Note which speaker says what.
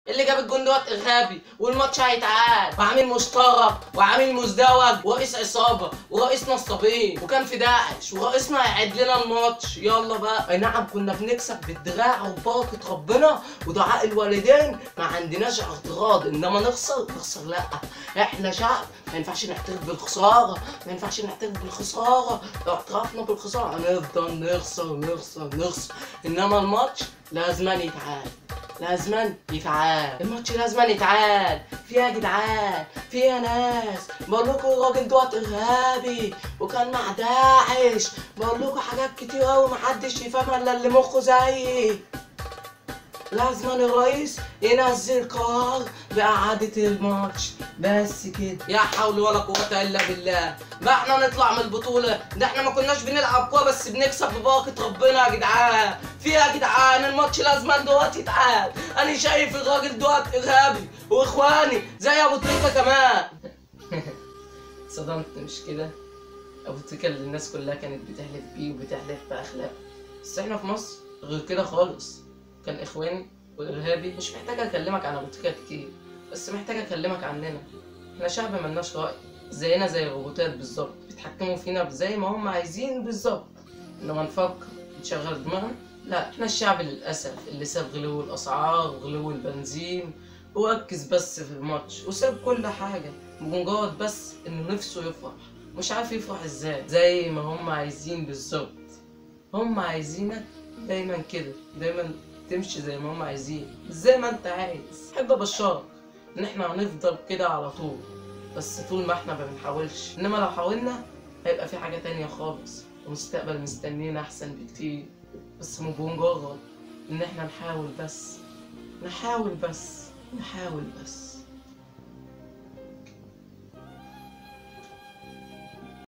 Speaker 1: اللي جاب الجون دوت ارهابي، والماتش هيتعاد، وعامل مشترك وعامل مزدوج ورئيس عصابه ورئيس نصابين وكان في داعش، ورئيسنا هيعيد لنا الماتش. يلا بقى. اي نعم كنا بنكسب بالدراع وبركه ربنا ودعاء الوالدين، ما عندناش اعتراض، انما نخسر لا. احنا شعب ما ينفعش نعترف بالخساره، ما ينفعش نعترف بالخساره. لو اعترفنا بالخساره هنفضل نخسر. انما الماتش لازم يتعاد، لازم يتعاد، الماتش لازم يتعاد. فيها يا جدعان، فيها ناس، بقول لكم الراجل دوت ارهابي وكان مع داعش، بقول لكم حاجات كتير قوي محدش يفهمها الا اللي مخه زيي. لازم الرئيس ينزل قرار بإعادة الماتش، بس كده. يا حول ولا قوة إلا بالله. بقى احنا نطلع من البطولة، ده احنا ما كناش بنلعب كورة بس بنكسب ببركة ربنا يا جدعان. فيها يا جدعان الماتش لازم دلوقتي يتعاد. أنا شايف الراجل دوت إرهابي، وإخواني زي أبو تريكة كمان. صدمت مش كده؟ أبو تريكة اللي الناس كلها كانت بتحلف بيه وبتحلف بأخلاقه، بس احنا في مصر غير كده خالص. كان اخواني وارهابي. مش محتاج اكلمك عن ابو تريكة كتير، بس محتاج اكلمك عننا. احنا شعب ملناش راي، زينا زي الروبوتات بالظبط، بيتحكموا فينا زي ما هم عايزين بالظبط. انما نفكر نشغل دماغنا لا. احنا الشعب للاسف اللي ساب غلو الاسعار وغلو البنزين وركز بس في الماتش وساب كل حاجه بمجرد بس انه نفسه يفرح. مش عارف يفرح ازاي، زي ما هم عايزين بالظبط. هم عايزينك دايما كده، دايما تمشي زي ما هم عايزين، زي ما انت عايز. حب ابشرك ان احنا هنفضل كده على طول، بس طول ما احنا ما بنحاولش. انما لو حاولنا هيبقى في حاجة تانية خالص ومستقبل مستنينا احسن بكتير. بس بمجرد ان احنا نحاول بس.